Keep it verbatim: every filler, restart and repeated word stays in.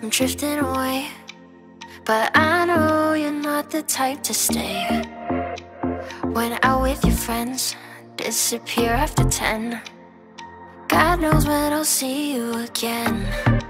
I'm drifting away, but I know you're not the type to stay. When out with your friends, disappear after ten. God knows when I'll see you again.